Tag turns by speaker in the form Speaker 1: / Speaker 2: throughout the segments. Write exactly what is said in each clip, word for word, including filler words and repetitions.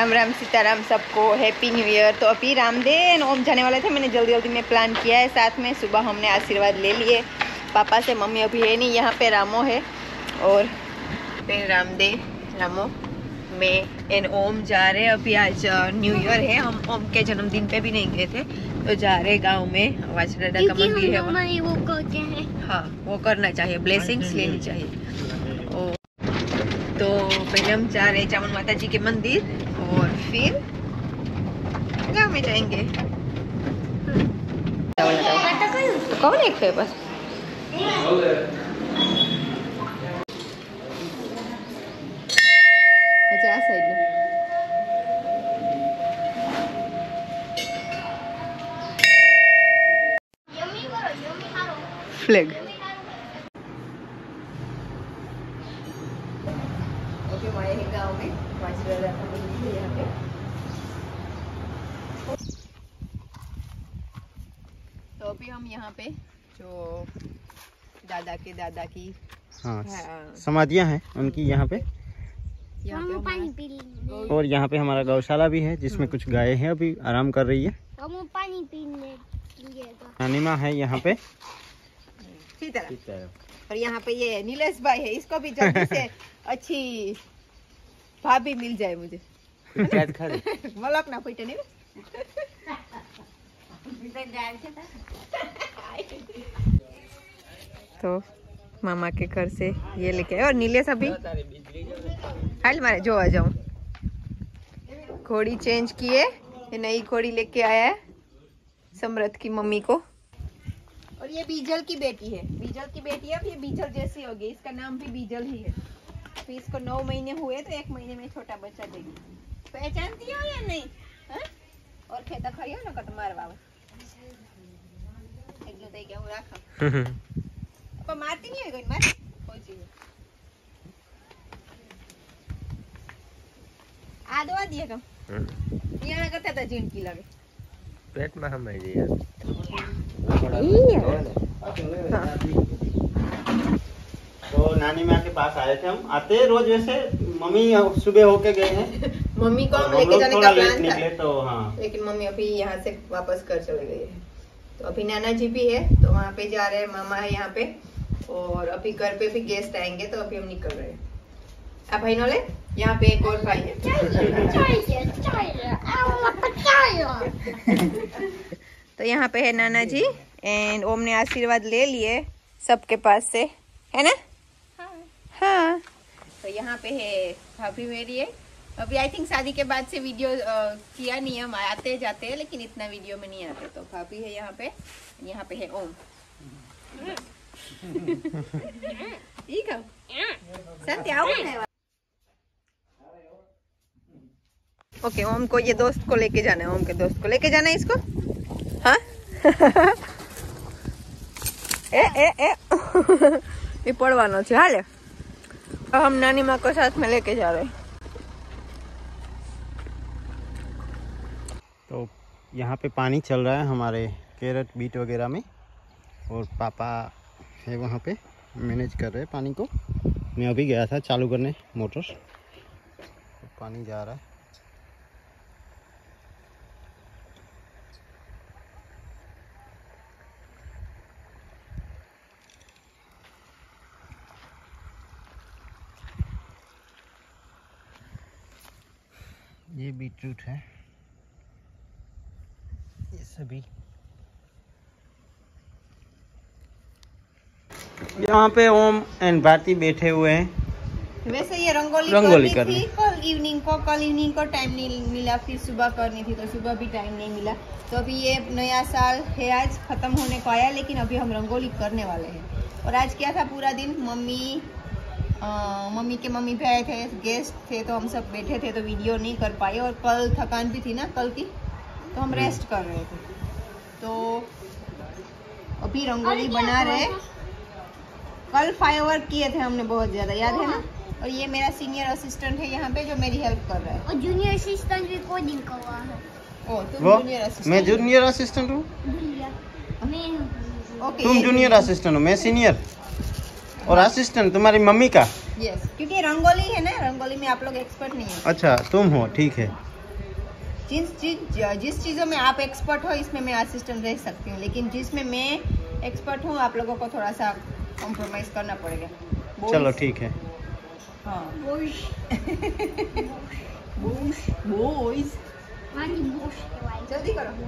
Speaker 1: राम राम सीताराम सबको, happy new year. तो अभी रामदेव एंड ओम जाने वाले थे, मैंने जल्दी जल्दी में प्लान किया है। साथ में सुबह हमने आशीर्वाद ले लिए पापा से। मम्मी अभी है नहीं, यहाँ पे रामो है और फिर रामदेव, रामो, मैं एंड ओम जा रहे हैं। अभी आज न्यू ईयर है, हम ओम के जन्मदिन पे भी नहीं गए थे तो जा रहे गाँव में। वाचडाडा का मंदिर है वहाँ, वो करते हैं। हाँ, वो करना चाहिए, ब्लेसिंग्स लेनी चाहिए। तो पहले हम जा रहे हैं चामुंड माता जी के मंदिर और फिर गाँव में जाएंगे। तो कौन एक है बस अच्छा साइड फ्लैग। गाँव में यहाँ पे तो अभी हम यहाँ पे जो दादा के दादा की
Speaker 2: हाँ, समाधियाँ हैं उनकी यहाँ पे,
Speaker 1: यहाँ पे पानी पी लेंगे।
Speaker 2: और यहाँ पे हमारा गौशाला भी है जिसमें कुछ गायें हैं, अभी आराम कर रही है।
Speaker 1: हम पानी पीने
Speaker 2: नानी माँ है यहाँ पे,
Speaker 1: और यहाँ पे ये नीलेश भाई है, इसको भी जल्दी से अच्छी भाभी मिल जाए मुझे। मलक ना कोई नहीं। तो मामा के घर से ये लेके आए और नीलेश अभी हाल मारे जो आ जाऊं। घोड़ी चेंज किए, ये नई घोड़ी लेके आया है समृद्ध की मम्मी को। और ये बीजल की बेटी है, बीजल की बेटी है। अब ये बीजल जैसी होगी, इसका नाम भी बीजल ही है। फिर इसको नौ महीने हुए तो एक महीने में छोटा बच्चा देगी। पहचानती हो या नहीं? हा? और खेता खाइयो ना कत मारवा एक जो दे के હું રાખો પણ મારતી નહીં હોય કોઈ માર પહોંચી આ દવા દીએ કમ ઈયાના કરતા તા જીણકી લાગે
Speaker 2: पेट में हमें जी यार। तो नानी माँ के पास आए थे हम। आते रोज वैसे मम्मी सुबह होके गए हैं।
Speaker 1: मम्मी को हम लेके जाने का प्लान था
Speaker 2: तो हाँ,
Speaker 1: लेकिन मम्मी अभी यहाँ से वापस कर चले गए हैं। तो अभी नाना जी भी है तो वहाँ पे जा रहे हैं, मामा है यहाँ पे, और अभी घर पे भी गेस्ट आएंगे तो अभी हम निकल रहे हैं। अब भाई नोले यहाँ पे एक और भाई है। तो यहाँ पे है नाना जी एंड ओम ने आशीर्वाद ले लिए सबके पास से, है ना? हाँ, हाँ। तो यहाँ पे है भाभी मेरी है। अभी आई थिंक शादी के बाद से वीडियो आ, किया नहीं, हम आते जाते हैं लेकिन इतना वीडियो में नहीं आते। तो भाभी है यहाँ पे, यहाँ पे है ओम। ठीक है सत्य आओ ना। ओके, ओम को ये दोस्त को लेके जाना है, ओम के दोस्त को लेके जाना है इसको। हाँ ए ए ए ये पड़वानो छे हाले। अब हम नानी माँ को साथ में लेके जा रहे हैं।
Speaker 2: तो यहाँ पे पानी चल रहा है हमारे कैरेट बीट वगैरह में, और पापा है वहाँ पे मैनेज कर रहे हैं पानी को। मैं अभी गया था चालू करने मोटर, तो पानी जा रहा है। ये बीटरूट है, ये सभी यहाँ पे ओम एंड बाती बैठे हुए हैं।
Speaker 1: वैसे ये रंगोली
Speaker 2: रंगोली
Speaker 1: करनी थी कल इवनिंग को, कल इवनिंग को टाइम नहीं मिला, फिर सुबह करनी थी तो सुबह भी टाइम नहीं मिला। तो अभी ये नया साल है आज खत्म होने को आया, लेकिन अभी हम रंगोली करने वाले हैं। और आज क्या था, पूरा दिन मम्मी आ, मम्मी के मम्मी भी आए थे, गेस्ट थे, तो हम सब बैठे थे तो वीडियो नहीं कर पाए। और कल थकान भी थी ना कल की, तो हम रेस्ट कर रहे थे। तो अभी रंगोली बना रहे। कल फायरवर्क किए थे हमने बहुत ज्यादा, याद है ना? और ये मेरा सीनियर असिस्टेंट है यहाँ पे जो मेरी हेल्प कर रहा है। और जूनियर असिस्टेंट रिकॉर्डिंग कर रहा है। ओ तुम जूनियर असिस्टेंट?
Speaker 2: मैं जूनियर असिस्टेंट हूँ। तुम जूनियर असिस्टेंट हो, मैं सीनियर। और असिस्टेंट तुम्हारी मम्मी का?
Speaker 1: यस, क्योंकि रंगोली है ना, रंगोली में आप लोग एक्सपर्ट नहीं है।
Speaker 2: अच्छा तुम हो, ठीक है।
Speaker 1: जिस चीज जिस चीज़ों में आप एक्सपर्ट हो इसमें मैं असिस्टेंट रह सकती हूँ, लेकिन जिसमें मैं एक्सपर्ट हूँ आप लोगों को थोड़ा सा कॉम्प्रोमाइज करना पड़ेगा।
Speaker 2: चलो ठीक है।
Speaker 1: हाँ बॉयज जल्दी करो।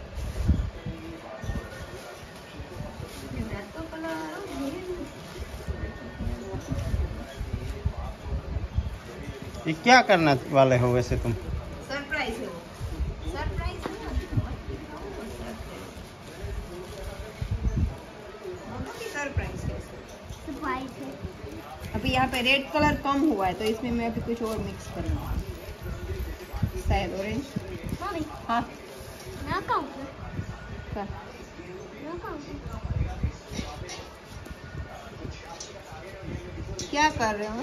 Speaker 2: ये क्या करना वाले हो वैसे तुम?
Speaker 1: सरप्राइज है, सरप्राइज है। सरप्राइज है, सरप्राइज है। अभी यहाँ पे रेड कलर कम हुआ है तो इसमें मैं अभी कुछ और मिक्स करूँगा, शायद ऑरेंज। हाँ क्या क्या कर रहे हो?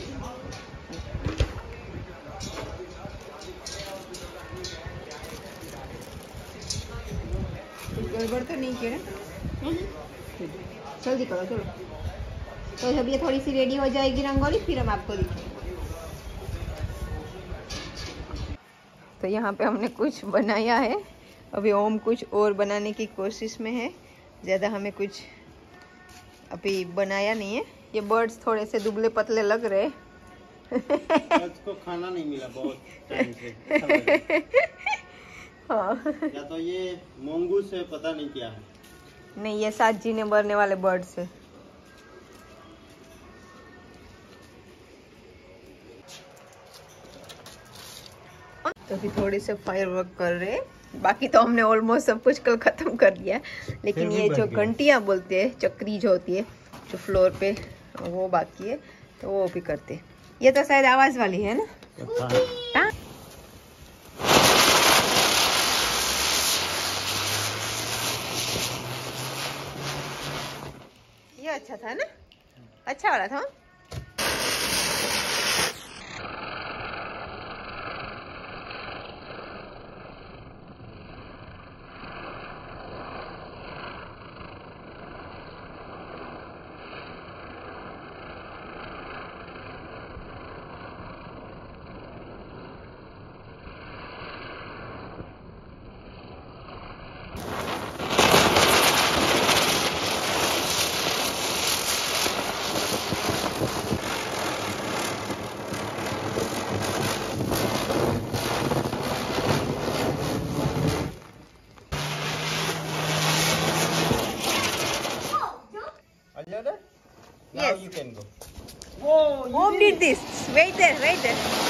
Speaker 1: गड़बड़ तो नहीं किया? जल्दी करो चलो। तो जब ये थोड़ी सी रेडी हो जाएगी रंगोली फिर हम आपको दिखाएंगे। तो यहाँ पे हमने कुछ बनाया है, अभी ओम कुछ और बनाने की कोशिश में है। ज़्यादा हमें कुछ अभी बनाया नहीं है। ये बर्ड्स थोड़े से दुबले पतले लग रहे हैं।
Speaker 2: को खाना नहीं मिला बहुत टाइम से।
Speaker 1: हाँ।
Speaker 2: या तो ये मोंगूस है, पता नहीं क्या है।
Speaker 1: नहीं, ये सात जीने मरने वाले बर्ड्स है। तो अभी थोड़े से फायर वर्क कर रहे हैं, बाकी तो हमने ऑलमोस्ट सब कुछ कल खत्म कर दिया, लेकिन ये जो घंटियां बोलते हैं, चक्री जो होती है जो फ्लोर पे, वो बाकी है तो वो भी करते हैं। ये तो शायद आवाज वाली है ना? टा? ये अच्छा था ना, अच्छा वाला था।
Speaker 2: Now
Speaker 1: Yes.
Speaker 2: you can go.
Speaker 1: Whoa, Mom did this. Wait there, wait there.